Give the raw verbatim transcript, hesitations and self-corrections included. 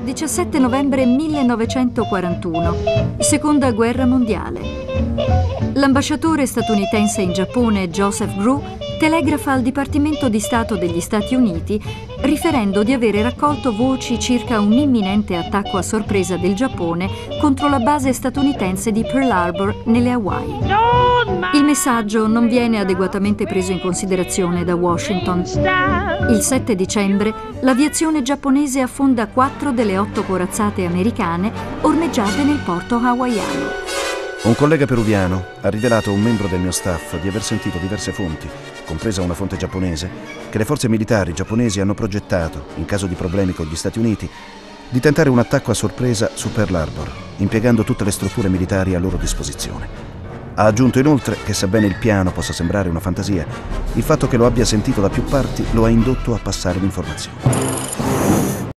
diciassette novembre millenovecentoquarantuno, Seconda Guerra Mondiale. L'ambasciatore statunitense in Giappone, Joseph Grew, telegrafa al Dipartimento di Stato degli Stati Uniti riferendo di avere raccolto voci circa un imminente attacco a sorpresa del Giappone contro la base statunitense di Pearl Harbor nelle Hawaii. Il messaggio non viene adeguatamente preso in considerazione da Washington. Il sette dicembre l'aviazione giapponese affonda quattro delle otto corazzate americane ormeggiate nel porto hawaiano. Un collega peruviano ha rivelato a un membro del mio staff di aver sentito diverse fonti, compresa una fonte giapponese, che le forze militari giapponesi hanno progettato, in caso di problemi con gli Stati Uniti, di tentare un attacco a sorpresa su Pearl Harbor, impiegando tutte le strutture militari a loro disposizione. Ha aggiunto inoltre che, sebbene il piano possa sembrare una fantasia, il fatto che lo abbia sentito da più parti lo ha indotto a passare l'informazione.